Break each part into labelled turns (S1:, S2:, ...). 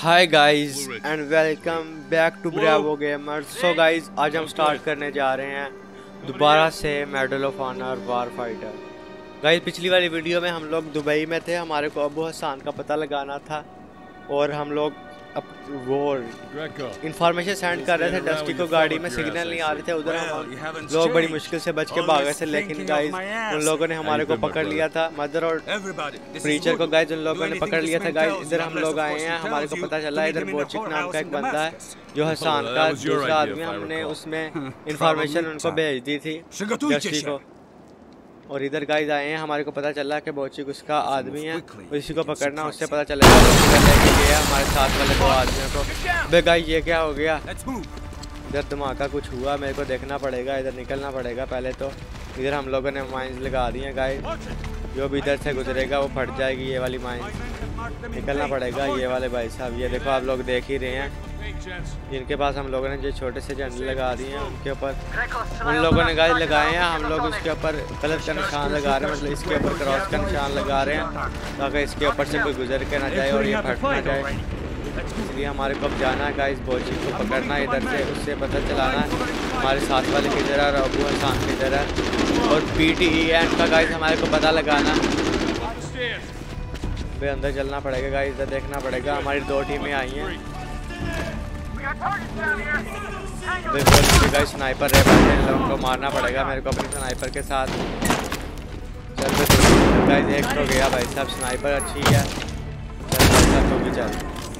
S1: Hi guys and welcome back to Bravo Gamers. So guys आज हम start करने जा रहे हैं दोबारा से Medal of Honor Warfighter. Guys पिछली वाली वीडियो में हम लोग दुबई में थे, हमारे को अबू हसन का पता लगाना था और हम लोग वो इंफॉर्मेशन सेंड कर रहे थे डस्टी को। गाड़ी में सिग्नल नहीं आ रहे थे, उधर हम लोग बड़ी मुश्किल से बच के भागे थे, लेकिन गाइस उन लोगों ने हमारे को पकड़ लिया था, मदर और प्रीचर को। गाइस उन लोगों ने पकड़ लिया था। गाइस इधर हम लोग आए हैं, हमारे को पता चला इधर बोचिक नाम का एक बंदा है जो हसन का दूसरा आदमी, हमने उसमें इंफॉर्मेशन उनको भेज दी थी डस्टी को। और इधर गाइस आए हैं, हमारे को पता चला कि बोचिक उसका आदमी है, इसी को पकड़ना, उससे पता चलेगा गया हमारे साथ वाले दो आदमियों को। बे गाइस ये क्या हो गया? इधर धमाका कुछ हुआ, मेरे को देखना पड़ेगा, इधर निकलना पड़ेगा पहले तो। इधर हम लोगों ने माइंस लगा दी हैं गाइस, जो भी इधर से गुजरेगा वो फट जाएगी ये वाली माइंस। निकलना पड़ेगा ये वाले भाई साहब, ये देखो आप लोग देख ही रहे हैं जिनके पास हम लोगों ने जो छोटे से झंडे लगा दिए हैं उनके ऊपर उन लोगों ने गाइस लगाए हैं। हम लोग उसके ऊपर कलर का निशान लगा रहे हैं, मतलब इसके ऊपर क्रॉस का निशान लगा रहे हैं ताकि इसके ऊपर से कोई गुजर के ना जाए और ये फट ना जाए। इसलिए हमारे को अब जाना है गाइस, बोचिक को पकड़ना है इधर से, उससे पता चलाना है हमारे साथ वाले किधर है और अबू हसन किधर है। और PTEN का गाइस हमारे को पता लगाना, भाई अंदर चलना पड़ेगा गाइस, इधर देखना पड़ेगा। हमारी दो टीमें आई हैं, गाइस स्नाइपर रह बैठे हैं, इन लोगों को मारना पड़ेगा मेरे को अपनी स्नाइपर के साथ। चल पे गाइस एक तो गया भाई साहब, स्नाइपर अच्छी है, चल तो भी चल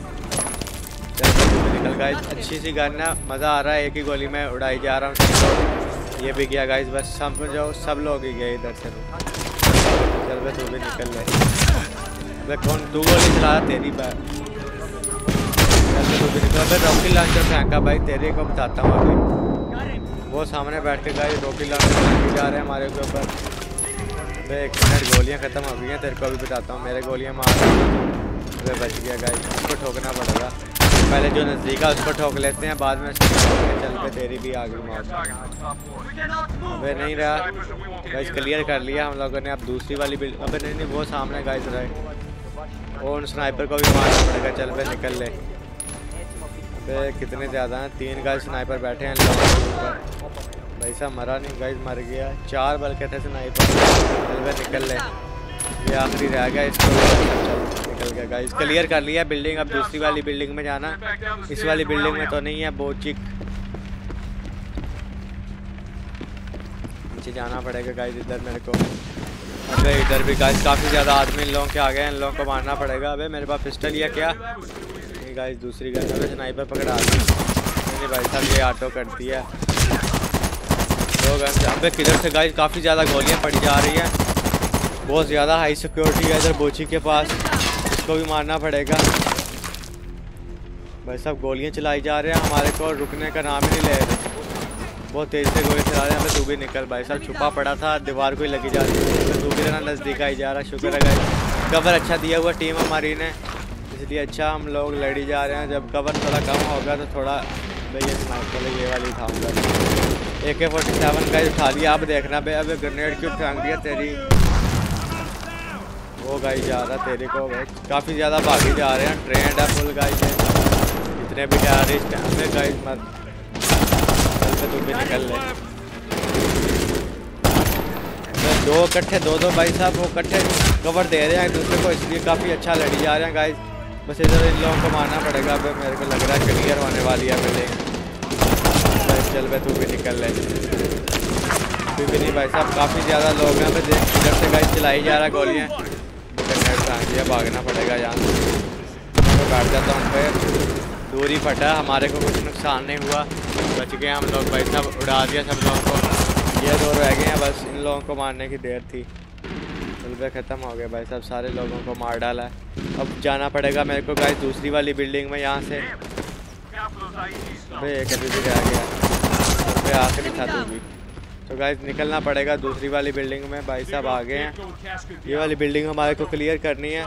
S1: निकल गाइस। अच्छी सी गन है, मज़ा आ रहा है, एक ही गोली में उड़ाई जा रहा हूँ। ये भी गया गाइस, बस समझो सब लोग ही गए इधर से। चल बे तू भी निकल ले, कौन तू गोली चला तेरी बात। रॉकेट लॉन्चर फेंका भाई, तेरे को बताता हूँ अभी। वो सामने बैठ के गाइस रॉकेट लॉन्चर फेंके जा रहे हैं हमारे ऊपर। एक मिनट, गोलियाँ ख़त्म हो गई हैं, तेरे को भी बताता हूँ। मेरे गोलियाँ मार वे बच गया गाइस, उसको ठोकना पड़ेगा। पहले जो नज़दीक है उसको ठोक लेते हैं, बाद में चल पे तेरी भी आ गई मौत। अबे नहीं रहा गाइस, क्लियर कर लिया हम लोगों ने। अब दूसरी वाली बिल्डिंग, अबे नहीं वो सामने गाइस रहे, वो उन स्नाइपर को भी मारना पड़ेगा। चल पे निकल ले। अबे कितने ज़्यादा हैं, 3 गाइस स्नाइपर बैठे हैं लोगों के ऊपर। भाई साहब मरा नहीं गाइस, मर गया, 4 बल्कि थे स्नाइपर। चल पे निकल ले, ये आखिरी रह गया, इसको निकल गया गाइस। क्लियर कर लिया बिल्डिंग, अब दूसरी वाली बिल्डिंग में जाना। इस वाली बिल्डिंग में तो नहीं है, बोचिक नीचे जाना पड़ेगा गाइस इधर मेरे को। अबे इधर भी गाइस काफ़ी ज़्यादा आदमी इन लोगों के आ गए हैं, इन लोगों को मारना पड़ेगा। अबे मेरे पास पिस्टल या क्या नहीं गाइस, दूसरी गन। अबे स्नाइपर पकड़ा दी नहीं भाई साहब, ये ऑटो करती है 2 गन से। अबे किधर से गाइस काफ़ी ज़्यादा गोलियाँ पड़ी जा रही हैं, बहुत ज़्यादा हाई सिक्योरिटी है इधर बोची के पास, इसको भी मारना पड़ेगा। भाई साहब गोलियाँ चलाई जा रहे हैं, हमारे को रुकने का नाम ही नहीं ले रहे, बहुत तेज़ से गोली चला रहे हैं। हमें तू भी निकल भाई साहब, छुपा पड़ा था दीवार को ही लगी जा रही है, तू भी ना नज़दीक आई जा रहा। शुक्र है गाइस कवर अच्छा दिया हुआ टीम हमारी ने, इसलिए अच्छा हम लोग लड़ी जा रहे हैं। जब कवर थोड़ा कम होगा तो थोड़ा भाई ये स्नाइपर ये वाली उठाऊँगा। AK-47 का उठा लिया, अब देखना भाई। अब ग्रेनेड क्यों फेंक दिया तेरी, वो गाई जा रहा तेरे को। काफ़ी ज़्यादा भागे जा रहे हैं, ट्रेंड है फुल गाइस, जितने भी टेररिस्ट हैं हमें गाइस मत चल तू भी निकल ले। दो इकट्ठे दो भाई साहब, वो इकट्ठे कवर दे रहे हैं एक दूसरे को, इसलिए काफ़ी अच्छा लड़ी जा रहे हैं गाइस। बस इधर इन लोगों को मारना पड़ेगा। अब मेरे को लग रहा है क्लियर होने वाली है बिल्डिंग। चल भाई तू भी निकल ले, तू भी नहीं भाई साहब, काफ़ी ज़्यादा लोग हैं। बस इधर से गाइस चलाई जा रहा है गोलियाँ, दिया भागना पड़ेगा यहाँ से। बैठ जाता हूँ पे, दूरी फटा, हमारे को कुछ नुकसान नहीं हुआ, बच गए हम लोग भाई साहब, उड़ा दिया सब लोगों को। ये 2 रह गए हैं, बस इन लोगों को मारने की देर थी। जल्दी ख़त्म हो गया भाई साहब, सारे लोगों को मार डाला है। अब जाना पड़ेगा मेरे को गाइस दूसरी वाली बिल्डिंग में, यहाँ से भाई एक अभी भी रह गया, आखिरी था तू भी। तो गाइस निकलना पड़ेगा दूसरी वाली बिल्डिंग में। भाई साहब आ गए हैं, ये वाली बिल्डिंग हमारे को क्लियर करनी है।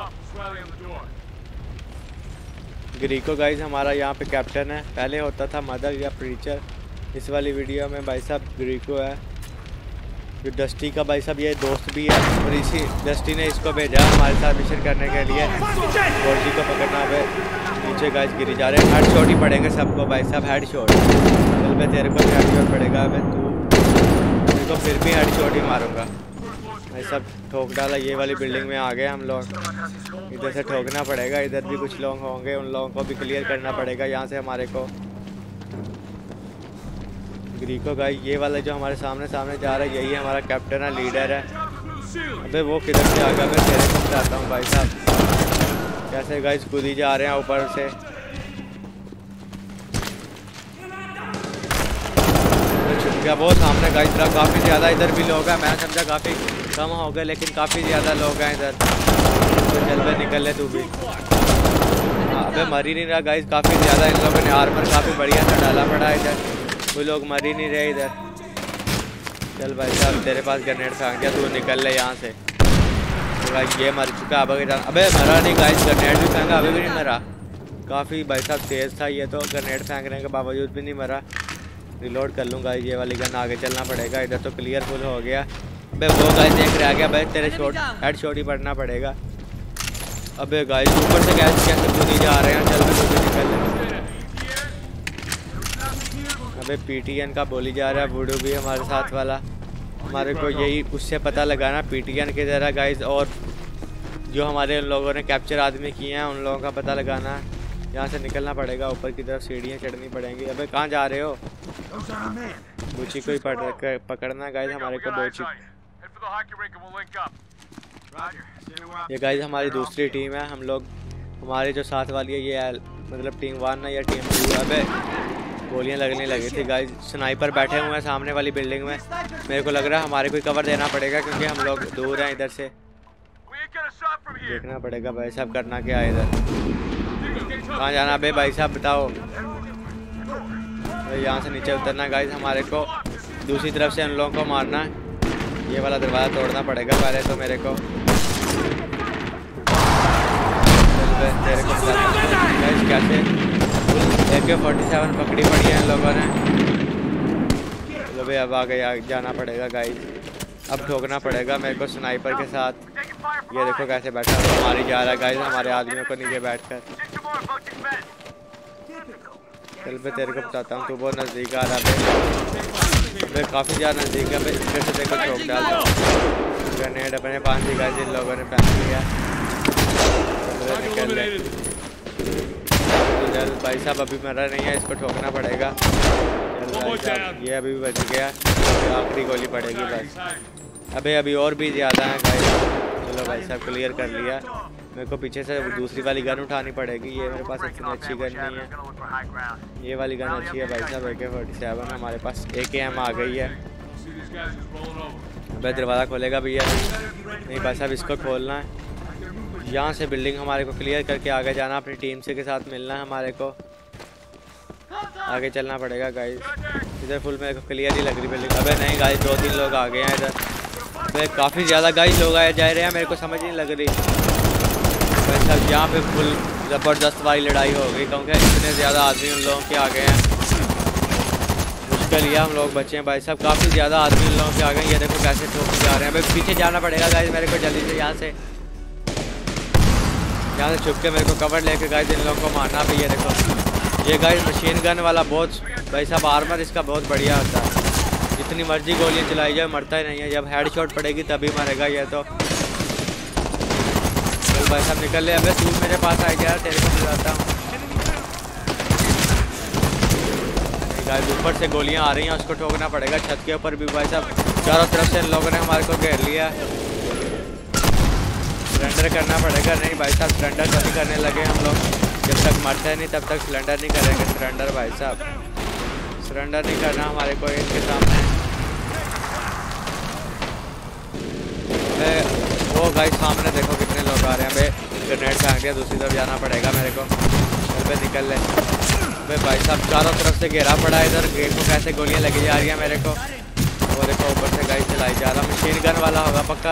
S1: ग्रीको गाइस हमारा यहाँ पे कैप्टन है, पहले होता था मदर या प्रीचर, इस वाली वीडियो में भाई साहब ग्रीको है। जो डस्टी का भाई साहब ये दोस्त भी है, और इसी डस्टी ने इसको भेजा हमारे साथ मिशन करने के लिए गोल्डी को पकड़ना। है नीचे गाइस गिरी जा रहे हैं, हेड शॉट ही पड़ेंगे सबको भाई साहब, हेड शॉट। चल मैं तेरे को भी हेड शॉट पड़ेगा, मैं तेरे को फिर भी हेड शॉट ही मारूंगा भाई साहब। ठोक डाला, ये वाली बिल्डिंग में आ गए हम लोग, इधर से ठोकना पड़ेगा। इधर भी कुछ लोग होंगे, उन लोगों को भी क्लियर करना पड़ेगा यहाँ से हमारे को। ग्रीको गाइस ये वाला जो हमारे सामने जा रहा है यही हमारा कैप्टन है, लीडर है। अबे वो किधर से आ गया, मैं तेरे को बताता हूँ भाई साहब। कैसे गाइस कूदी जा रहे हैं ऊपर से। क्या वो सामने गाइस तरह काफ़ी ज़्यादा इधर भी लोग हैं, मैंने समझा काफ़ी कम हो गए लेकिन काफ़ी ज़्यादा लोग हैं इधर। तो चल पे निकल ले तू भी। अबे मर ही नहीं रहा गाइस, काफ़ी ज़्यादा इन लोगों ने आर्मर काफ़ी बढ़िया सा डाला पड़ा है इधर, कोई लोग मर ही नहीं रहे इधर। चल भाई साहब तेरे पास ग्रेनेड फेंक दिया, तू निकल ले यहाँ से। तो भाई ये मर चुका, अब अबे मरा नहीं गाइस, ग्रेनेड भी फेंका अभी भी नहीं मरा। काफ़ी भाई साहब तेज़ था ये तो, ग्रेनेड फेंकने के बावजूद भी नहीं मरा। रिलोड कर लूँगा ये वाली गन, आगे चलना पड़ेगा। इधर तो क्लियर फुल हो गया। अबे वो गाइस देख रहा गया भाई, तेरे शॉट हेड शॉट ही पड़ना पड़ेगा। अबे गाइस ऊपर से गैस कैसे कूदी जा रहे हैं, चल मैं निकल। अबे पीटीएन का बोली जा रहा है, वुडू भी हमारे साथ वाला। हमारे को यही उससे पता लगाना पीटीएन की तरह गाइस, और जो हमारे उन लोगों ने कैप्चर आदमी किए हैं उन लोगों का पता लगाना। यहाँ से निकलना पड़ेगा, ऊपर की तरफ सीढ़ियाँ चढ़नी पड़ेंगी। अबे कहाँ जा रहे हो? बूची को ही पकड़ना गाइस हमारे को। बूची ये गाइस हमारी दूसरी टीम है, हम लोग हमारे जो साथ वाली है ये मतलब टीम 1 है या टीम 2। अबे गोलियां लगने लगी थी गाइस, स्नाइपर बैठे हुए हैं सामने वाली बिल्डिंग में। मेरे को लग रहा है हमारे को कवर देना पड़ेगा क्योंकि हम लोग दूर हैं इधर से। देखना पड़ेगा भाई साहब करना क्या है इधर, कहाँ जाना बे भाई साहब बताओ। यहाँ से नीचे उतरना गाइस, हमारे को दूसरी तरफ से उन लोगों को मारना है। ये वाला दरवाज़ा तोड़ना पड़ेगा पहले तो मेरे को। तेरे को कैसे AK-47 पकड़ी पड़ी है इन लोगों ने। चलो भाई अब आगे जाना पड़ेगा गाइस, अब ठोकना पड़ेगा मेरे को स्नाइपर के साथ। ये देखो कैसे बैठा हुआ मारी जा रहा है गाइस हमारे आदमियों को नीचे बैठकर। चल मैं तेरे को बताता हूँ, तू बहुत नज़दीक आ रहा है। काफ़ी ज़्यादा नज़दीक है। इधर से देखो ठोक डाल ग्रेनेड अपने पास ही गाइस इन लोगों ने फेंक लिया। निकल ले चल भाई साहब, अभी मरा नहीं है, इसको ठोकना पड़ेगा। ये अभी भी बच गया, आखिरी गोली पड़ेगी बस। अभी और भी ज़्यादा है गाइस। चलो भाई साहब क्लियर कर लिया। मेरे को पीछे से दूसरी वाली गन उठानी पड़ेगी, ये मेरे पास इतनी अच्छी गन नहीं है। ये वाली गन अच्छी है भाई साहब, AK-47 हमारे पास। AKM आ गई है। भाई दरवाज़ा खोलेगा भैया? नहीं भाई साहब इसको खोलना है। यहाँ से बिल्डिंग हमारे को क्लियर करके आगे जाना, अपनी टीम से के साथ मिलना है हमारे को। आगे चलना पड़ेगा गाइस। इधर फुल मेरे को क्लियर ही लग रही बिल्डिंग। अबे नहीं गाइस 2-3 लोग आ गए हैं इधर। अबे काफ़ी ज़्यादा गाइस लोग आए जा रहे हैं, मेरे को समझ नहीं लग रही। भाई साहब यहाँ पे फुल ज़बरदस्त वाली लड़ाई हो गई क्योंकि इतने ज़्यादा आदमी उन लोगों के आ गए हैं। मुश्किल ही हम लोग बचे हैं भाई साहब, काफ़ी ज़्यादा आदमी उन लोगों के आ गए हैं। ये देखो कैसे ठोके जा रहे हैं। भाई पीछे जाना पड़ेगा गाइस मेरे को जल्दी से। यहाँ से छुप के मेरे को कवर लेके गाइस इन लोगों को मारना भी। ये देखो ये गाइस मशीन गन वाला बहुत भाई साहब आर्मर इसका बहुत बढ़िया होता है। जितनी मर्जी गोलियां चलाई जाए मरता ही नहीं है, जब हेड शॉट पड़ेगी तभी मरेगा ये तो। चल भाई साहब निकल ले। अबे तू मेरे पास आ गया, तेरे को बुलाता हूँ। गाइस ऊपर से गोलियां आ रही हैं, उसको ठोकना पड़ेगा। छत के ऊपर भी भाई साहब चारों तरफ से इन लोगों ने हमारे को घेर लिया। सरेंडर करना पड़ेगा। नहीं भाई साहब सरेंडर कभी करने लगे हम लोग, जब तक मरते नहीं तब तक सरेंडर नहीं करेंगे। सरेंडर भाई साहब सरेंडर नहीं करना हमारे को इनके सामने। वो गाइस सामने देखो कितने लोग आ रहे हैं। भाई ग्रेनेड फेंक दिया, दूसरी तरफ जाना पड़ेगा मेरे को। घर पे निकल ले। भाई भाई साहब चारों तरफ से घेरा पड़ा है इधर। गेट को कैसे गोलियां लगी जा रही है मेरे को। वो देखो ऊपर से गाइस चलाई जा रहा। मशीन गन वाला होगा पक्का,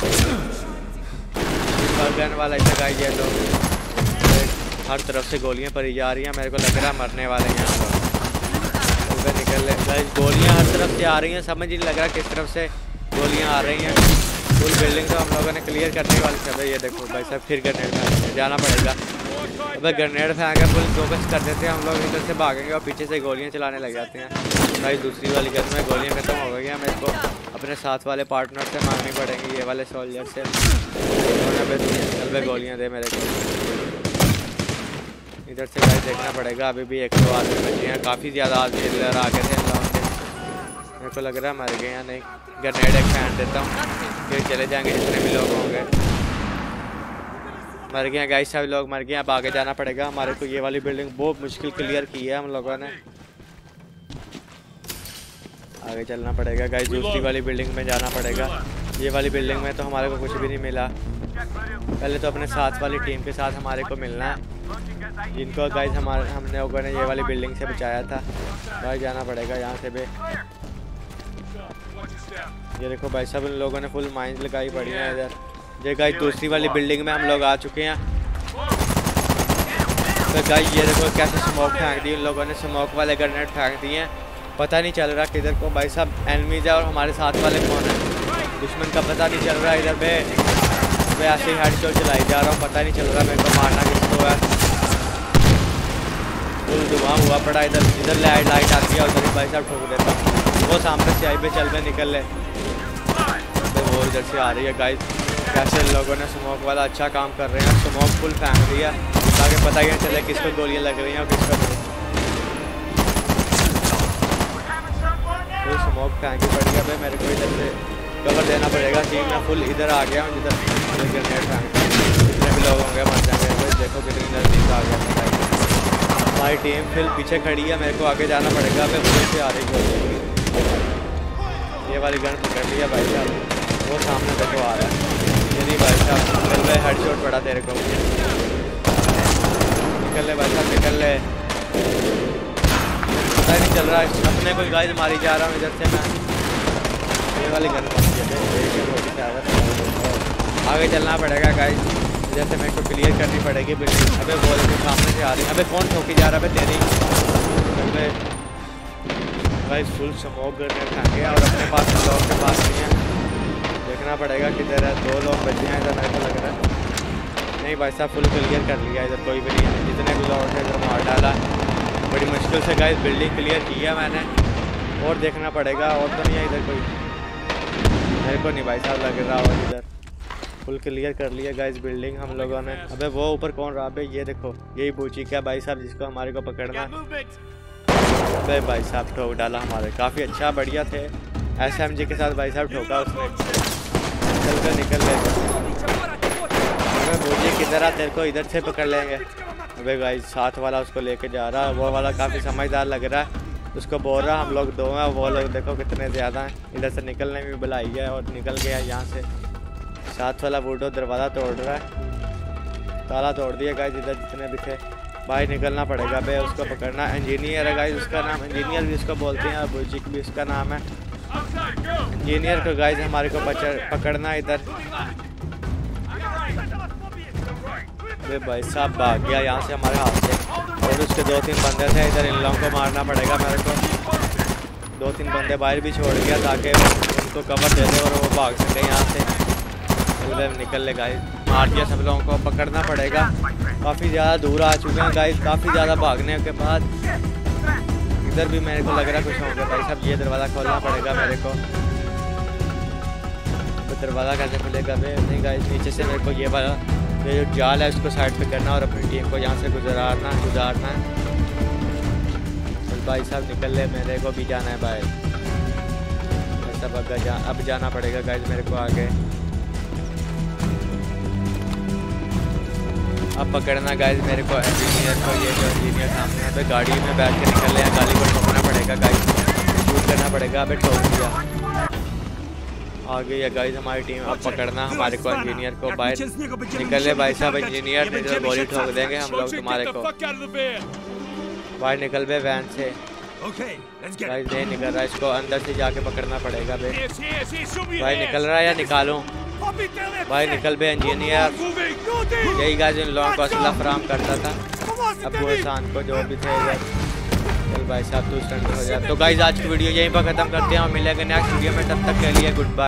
S1: गन वाला इधर गाइस। ये तो हर तरफ से गोलियां पड़ी जा रही हैं, मेरे को लग रहा है मरने वाले हैं यहाँ पर। निकल ले गाइस, गोलियां हर तरफ से आ रही हैं, समझ ही नहीं लग रहा किस तरफ से गोलियां आ रही हैं। फुल बिल्डिंग तो हम लोगों ने क्लियर करने वाले थे। ये देखो भाई साहब फिर ग्रेनेड फेंक जाना पड़ेगा। अबे ग्रेनेड फेंक कर फुल फोकस कर देते हैं हम लोग, इधर से भागेंगे और पीछे से गोलियां चलाने लग जाते हैं। भाई दूसरी वाली गन में गोलियां खत्म हो गई हैं, मेरे को अपने साथ वाले पार्टनर से मांगनी पड़ेंगी, ये वाले सोल्जर से। उन्होंने गोलियां दे मेरे को। इधर से गाइस देखना पड़ेगा, अभी भी 100 आदमी बचे हैं। काफ़ी ज़्यादा आदमी इधर आ गए थे इन लोगों के, मेरे को लग रहा है मर गए या नहीं। ग्रेनेड एक फेंक देता हूँ, फिर चले जाएंगे जितने भी लोग होंगे। मर गए गाइस, सभी लोग मर गए। अब आगे जाना पड़ेगा हमारे को। ये वाली बिल्डिंग बहुत मुश्किल क्लियर की है हम लोगों ने। आगे चलना पड़ेगा गाइस, दूसरी वाली बिल्डिंग में जाना पड़ेगा। ये वाली बिल्डिंग में तो हमारे को कुछ भी नहीं मिला। पहले तो अपने साथ वाली टीम के साथ हमारे को मिलना है, जिनको गाइस हमने लोगों ने ये वाली बिल्डिंग से बचाया था। भाई जाना पड़ेगा यहाँ से भी। ये देखो भाई साहब इन लोगों ने फुल माइंस लगाई पड़ी है इधर। ये गाइस दूसरी वाली बिल्डिंग में हम लोग आ चुके हैं। तो गाइस ये देखो कैसे स्मोक फेंक दी इन लोगों ने, स्मोक वाले ग्रेनेड फेंक दिए हैं। पता नहीं चल रहा किधर को भाई साहब एनिमीज है और हमारे साथ वाले कौन है, दुश्मन का पता नहीं चल रहा है। इधर मैं ऐसे ही हेड शॉट चलाई जा रहा हूँ, पता नहीं चल रहा मेरे को मारना किसको है। फुल धुआं हुआ पड़ा इधर। इधर लाइट आती है, उधर ही भाई साहब ठोक देता हूँ। वो सामने से आई पे चल पे निकल ले, तो वो इधर से आ रही है गाइस। कैसे इन लोगों ने स्मोक वाला अच्छा काम कर रहे हैं, स्मोक फुल फेंक दिया ताकि पता ही नहीं चले किसको गोलियां लग रही हैं और किसको नहीं। स्मोक फेंकी पड़ी है, मेरे को इधर से कवर देना पड़ेगा। टीम में फुल इधर आ गया हूँ जिधर ग्रेनेड फेंक, जितने भी लोग होंगे मर जाएंगे। देखो कितनी नज़दीक आ गया हमारी टीम। फिर पीछे खड़ी है, मेरे को आगे जाना पड़ेगा। मैं पूरे से आ रही गोली, ये वाली गन पकड़ लिया भाई साहब। वो सामने देखो आ रहा है, यदि भाई साहब निकल ले, हेड शॉट पड़ा तेरे को। निकल ले भाई साहब निकल ले, पता नहीं चल रहा है अपने कोई गाइस मारी जा रहा हूँ इधर से मैं। ये वाली गन आगे चलना पड़ेगा गाइस, इधर से मेरे को क्लियर करनी पड़ेगी बिल्डिंग। अबे बॉल के सामने से आ रही है, अबे कौन ठोकी जा रहा है तेरी। अबे गाइस फुल स्मोक ग्रेनेड फेंके और अपने पास लोग के पास नहीं है, देखना पड़ेगा किधर है। 2 लोग बचे हैं इधर मेरे को लग रहा है। नहीं भाई साहब फुल क्लियर कर लिया, इधर कोई भी नहीं है। जितने भी लोग थे इधर मार डाला। बड़ी मुश्किल से गाइस बिल्डिंग क्लियर की है मैंने, और देखना पड़ेगा। और तो नहीं है इधर कोई, मेरे को नहीं भाई साहब लग रहा। और इधर फुल क्लियर कर लिया गाइस बिल्डिंग हम लोगों ने। अबे वो ऊपर कौन रहा है, ये देखो यही पूछी क्या भाई साहब जिसको हमारे को पकड़ना। अबे भाई साहब ठोक डाला हमारे, काफ़ी अच्छा बढ़िया थे। SMG के साथ भाई साहब ठोका उसने। चल कर निकल ले, अबे बोलिए किधर आ, तेरे को इधर से पकड़ लेंगे। अबे गाइस साथ वाला उसको लेके जा रहा है, वो वाला काफ़ी समझदार लग रहा है। उसको बोल रहा हम लोग 2 हैं, वो लोग देखो कितने ज़्यादा हैं। इधर से निकलने में बुलाई है और निकल गया यहाँ से। साथ वाला बूढ़ो दरवाज़ा तोड़ रहा है, ताला तोड़ दिया गाइस इधर जितने भी थे। भाई निकलना पड़ेगा बे, उसको पकड़ना। इंजीनियर है गाइस उसका नाम, इंजीनियर भी उसको बोलते हैं, बुजिक भी उसका नाम है। इंजीनियर को गाइस हमारे को पकड़ना इधर। अबे भाई साहब भाग गया यहाँ से हमारे हाथ से, और उसके 2-3 बंदे थे इधर, इन लोगों को मारना पड़ेगा मेरे को। 2-3 बंदे बाहर भी छोड़ गया ताकि उनको कवर दे दे और वो भाग सके यहाँ से। निकल ले गाइस, मार दिया सब लोगों को, पकड़ना पड़ेगा। काफ़ी ज़्यादा दूर आ चुके हैं गाइस, काफ़ी ज़्यादा भागने के बाद। इधर भी मेरे को लग रहा है कुछ होंगे भाई साहब। ये दरवाज़ा खोलना पड़ेगा मेरे को, तो दरवाज़ा कैसे खुलेगा बे। नहीं गाइस नीचे से मेरे को ये वाला ये जो जाल है उसको साइड पे करना और अपनी टीम को यहाँ से गुजारना है। तो भाई साहब निकल ले, मेरे को भी जाना है भाई। सब अब जाना पड़ेगा गाइस मेरे को आगे। अब पकड़ना गाइस मेरे को इंजीनियर को, ये जो इंजीनियर सामने है। तो गाड़ी में बैठ के निकल रहे हैं, गाड़ी को ठोकना पड़ेगा गाइस, शूट करना पड़ेगा। अबे ठोक दिया, आ गई है गाइस हमारी टीम। अब पकड़ना हमारे को इंजीनियर को, बाहर निकल ले भाई साहब। इंजीनियर ने जो गोली ठोक देंगे हम लोग तुम्हारे को। बाहर निकल बे वैन से, भाई नहीं निकल रहा, इसको अंदर से जाके पकड़ना पड़ेगा बे। भाई निकल रहा है या निकालूं? भाई निकल बे इंजीनियर। यही गाइस इन लोगों को असला फराम करता था अबू हसन को, जो भी थे इधर। चल भाई साहब तू स्टंट हो जाए। तो गाइस आज की वीडियो यहीं पर ख़त्म करते हैं और मिलेंगे नेक्स्ट वीडियो में, तब तक के लिए गुड बाय।